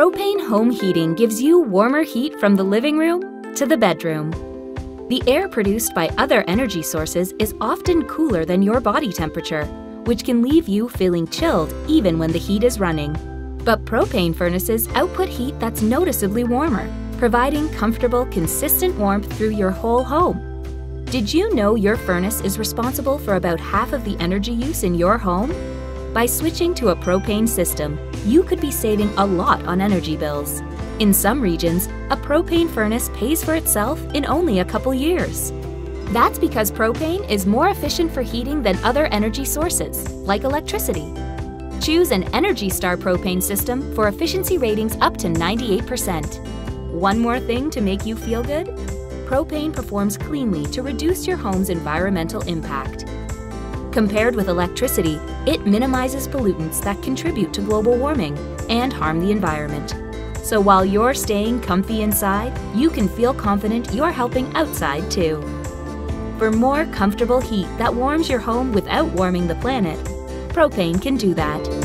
Propane home heating gives you warmer heat from the living room to the bedroom. The air produced by other energy sources is often cooler than your body temperature, which can leave you feeling chilled even when the heat is running. But propane furnaces output heat that's noticeably warmer, providing comfortable, consistent warmth through your whole home. Did you know your furnace is responsible for about half of the energy use in your home? By switching to a propane system, you could be saving a lot on energy bills. In some regions, a propane furnace pays for itself in only a couple years. That's because propane is more efficient for heating than other energy sources, like electricity. Choose an ENERGY STAR propane system for efficiency ratings up to 98%. One more thing to make you feel good? Propane performs cleanly to reduce your home's environmental impact. Compared with electricity, it minimizes pollutants that contribute to global warming and harm the environment. So while you're staying comfy inside, you can feel confident you're helping outside too. For more comfortable heat that warms your home without warming the planet, propane can do that.